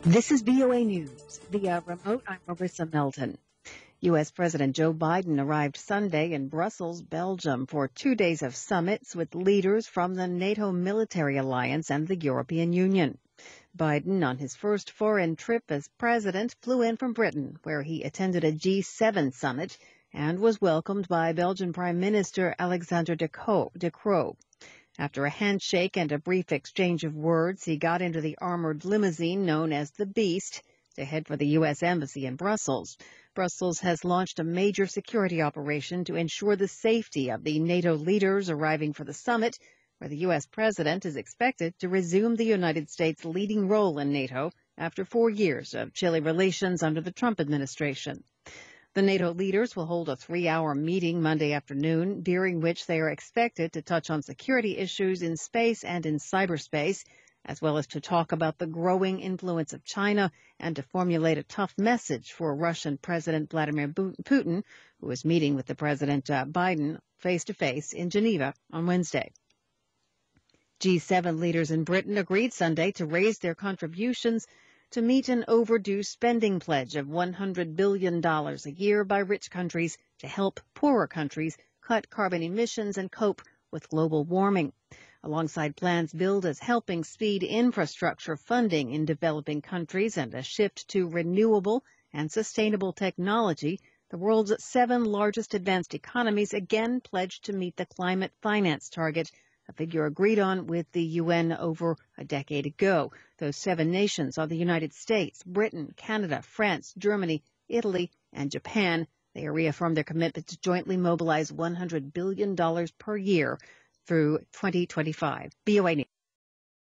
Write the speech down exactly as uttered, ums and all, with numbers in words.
This is V O A News. Via remote, I'm Marissa Melton. U S. President Joe Biden arrived Sunday in Brussels, Belgium, for two days of summits with leaders from the NATO military alliance and the European Union. Biden, on his first foreign trip as president, flew in from Britain, where he attended a G seven summit and was welcomed by Belgian Prime Minister Alexander De Croo. After a handshake and a brief exchange of words, he got into the armored limousine known as the Beast to head for the U S. Embassy in Brussels. Brussels has launched a major security operation to ensure the safety of the NATO leaders arriving for the summit, where the U S. president is expected to resume the United States' leading role in NATO after four years of chilly relations under the Trump administration. The NATO leaders will hold a three-hour meeting Monday afternoon, during which they are expected to touch on security issues in space and in cyberspace, as well as to talk about the growing influence of China and to formulate a tough message for Russian President Vladimir Putin, who is meeting with the President uh, Biden face-to-face in Geneva on Wednesday. G seven leaders in Britain agreed Sunday to raise their contributions to meet an overdue spending pledge of one hundred billion dollars a year by rich countries to help poorer countries cut carbon emissions and cope with global warming. Alongside plans billed as helping speed infrastructure funding in developing countries and a shift to renewable and sustainable technology, the world's seven largest advanced economies again pledged to meet the climate finance target, a figure agreed on with the U N over a decade ago. Those seven nations are the United States, Britain, Canada, France, Germany, Italy, and Japan. They reaffirmed their commitment to jointly mobilize one hundred billion dollars per year through twenty twenty-five. V O A News.